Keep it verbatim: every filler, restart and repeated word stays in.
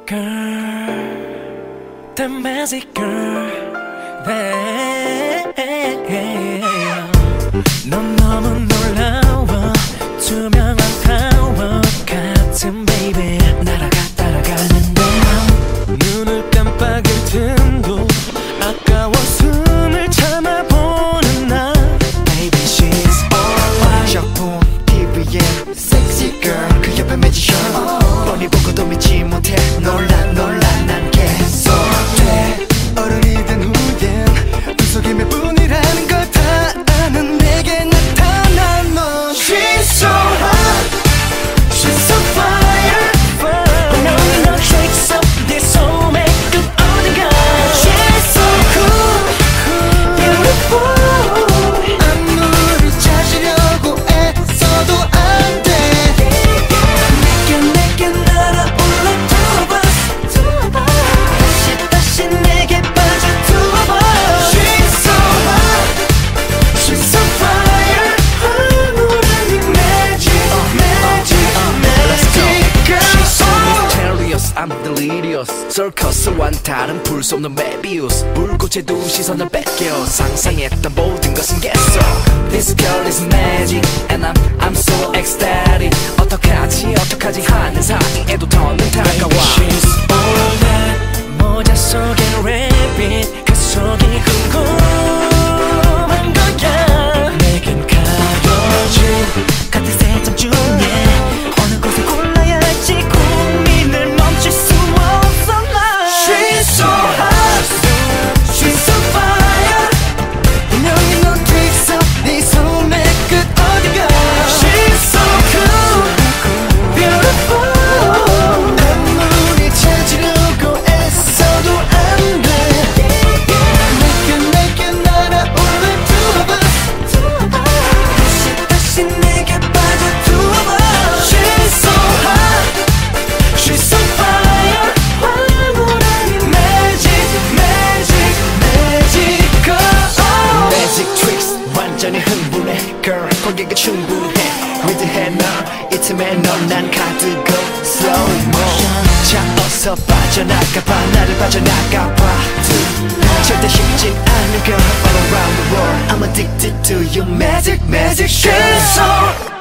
girl, the magic girl, babe. 넌 너무 놀라워, 투명한 파워 같은 baby. 날아가 따라가는데 눈을 깜빡일 틈도 아까워 숨을 참아보는 나. Baby she's alright. 작품 티비에 sexy girl, 그 옆에 매지션 뻔히 보고도 믿지 못해. 놀라 놀라 난 계속 돼. 어른이 된 후엔 구석임의 뿐이라는 걸 다 아는 내게 나타난 넌 She's so hot, she's so fire. 분명히 너 tricks up 내 소매 끝 어딘가. She's so cool, beautiful. 아무리 찾으려고 애써도 안 돼. 내게 내게 날아올라 two of us. 다시 다시 내게 빠져 two of us. She's so hot, she's so fire. 아무런 이 magic, magic, magic girl. She's so mysterious, I'm delirious. 서커스와는 다른 불 쏘는 메비우스. 불꽃의 두 시선을 뺏겨 상상했던 모든 것은 개소. This girl is magic and I'm, I'm so ecstatic. 어떡하지 어떡하지 하는 사이에도 더는 다가와. She's all that. 모자 속엔 rabbit, 그 속이 궁금한 거야. 내겐 가려진 같은 세상 중에 어느 곳을 골라야 할지 고민을 멈출 수 없어 나. She's so hot, she's so fire. 분명히 넌 tricks up 네 손의 끝 어딘가. She's so cool, beautiful. 아무리 찾으려고 애써도 안 돼. 내게 내게 날아올라 two of us. 다시 다시 내게 빠져 two of us. She's so hot, she's so fire. 황홀한 이 magic, magic, magic girl. Magic tricks 완전히 흥분해 girl. 관계가 충분해 위드해 널 이 틈에 넌 난 가득고 slow mo. 자 어서 빠져나가봐 나를 빠져나가봐. 절대 쉽진 않은 girl all around the world. I'm addicted to your magic magic girl. She's so